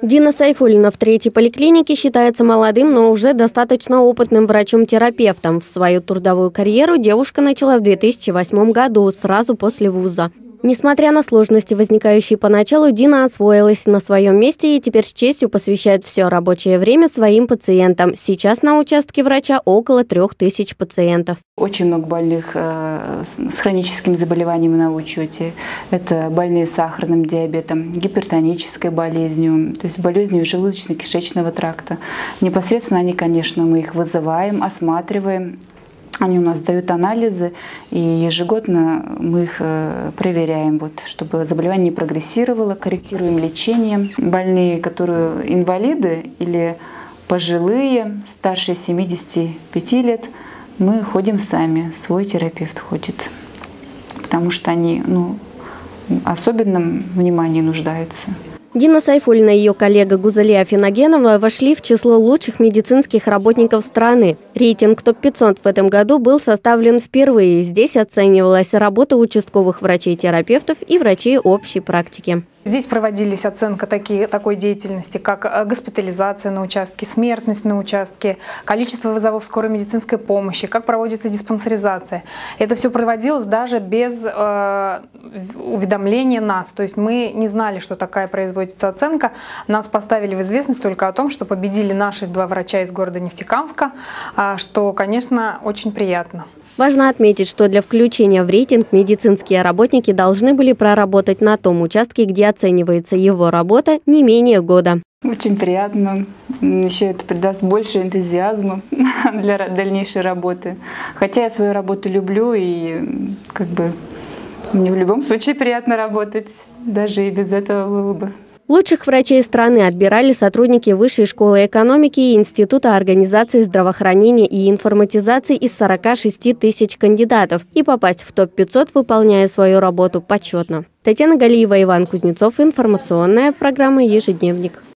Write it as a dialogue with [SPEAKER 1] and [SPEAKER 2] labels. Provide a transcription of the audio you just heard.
[SPEAKER 1] Дина Сайфуллина в третьей поликлинике считается молодым, но уже достаточно опытным врачом-терапевтом. В свою трудовую карьеру девушка начала в 2008 году, сразу после вуза. Несмотря на сложности, возникающие поначалу, Дина освоилась на своем месте и теперь с честью посвящает все рабочее время своим пациентам. Сейчас на участке врача около 3000 пациентов.
[SPEAKER 2] Очень много больных с хроническими заболеваниями на учете. Это больные с сахарным диабетом, гипертонической болезнью, то есть болезнью желудочно-кишечного тракта. Непосредственно они, конечно, мы их вызываем, осматриваем. Они у нас дают анализы, и ежегодно мы их проверяем, чтобы заболевание не прогрессировало, корректируем лечение. Больные, которые инвалиды или пожилые, старше 75 лет, мы ходим сами, свой терапевт ходит, потому что они особенном внимании нуждаются.
[SPEAKER 1] Дина Сайфуллина и ее коллега Гузалия Афиногенова вошли в число лучших медицинских работников страны. Рейтинг ТОП-500 в этом году был составлен впервые. Здесь оценивалась работа участковых врачей-терапевтов и врачей общей практики.
[SPEAKER 3] Здесь проводились оценка такой деятельности, как госпитализация на участке, смертность на участке, количество вызовов скорой медицинской помощи, как проводится диспансеризация. Это все проводилось даже без уведомления нас. То есть мы не знали, что такая производится оценка. Нас поставили в известность только о том, что победили наши 2 врача из города Нефтекамска, что, конечно, очень приятно.
[SPEAKER 1] Важно отметить, что для включения в рейтинг медицинские работники должны были проработать на том участке, где оценивается его работа, не менее года.
[SPEAKER 2] Очень приятно. Еще это придаст больше энтузиазма для дальнейшей работы. Хотя я свою работу люблю, и мне в любом случае приятно работать, даже и без этого было бы.
[SPEAKER 1] Лучших врачей страны отбирали сотрудники Высшей школы экономики и Института организации здравоохранения и информатизации из 46 тысяч кандидатов и попасть в ТОП-500, выполняя свою работу, почетно. Татьяна Галиева, Иван Кузнецов. Информационная программа «Ежедневник».